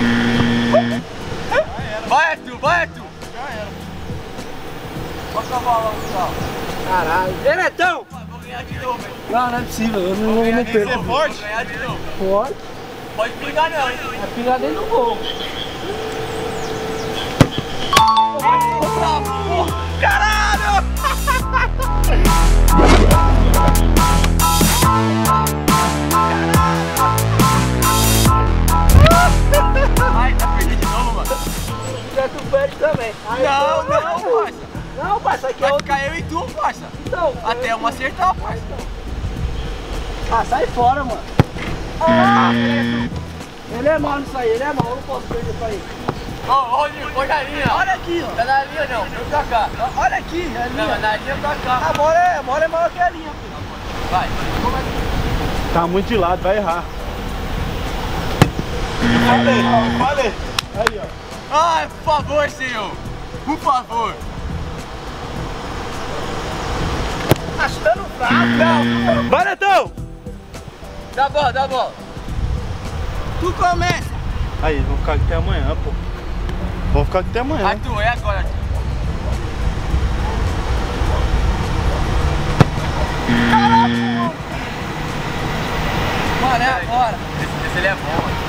Vai, Arthur, vai, Arthur. Já era. Olha o cavalo lá. Caralho. Diretão! Vou ganhar de novo, hein? Não, não é possível. Eu não perco. Você é forte? Vou ganhar de novo. Pode. Pode pingar não, hein? É pingar dentro do gol. Caralho! Ai, tá perdendo de novo, mano. Já tu perde também. Aí, Não, não, parça. Não, parça, aqui é Vai outro. ficar eu e tu, parça. Então, Até uma acertar, parça. ah, sai fora, mano. Ah, ele é mau nisso aí, ele é mau. Eu não posso perder isso aí. Ô, Rodrigo, põe na linha. Olha aqui, ó. Tá na linha não, vem pra cá. Olha aqui, a linha. Não, na linha pra cá. A bola é maior que a linha, filho. Vai. Tá muito de lado, vai errar. Falei. Aí, ó. Ai, por favor, senhor. Por favor. Tá chutando fraco. Não. Vai, Netão! Dá a bola, dá a bola. Tu começa. Aí, vão ficar aqui até amanhã, pô. Vou ficar aqui até amanhã. Arthur, é agora, Arthur. Mano, é agora. Esse ele é bom, mano.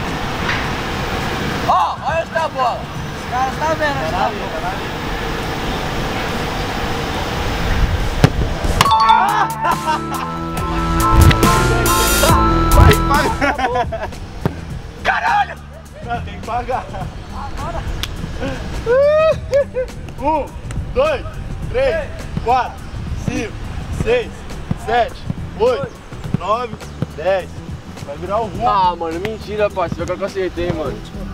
Ó, olha onde tá a bola. Os caras tá vendo, né? Tá vendo. Vai. Caralho! Não, tem que pagar. 1, 2, 3, 4, 5, 6, 7, 8, 9, 10. Vai virar o rumo. Ah, mano, mentira, parceiro. Que eu acertei, mano.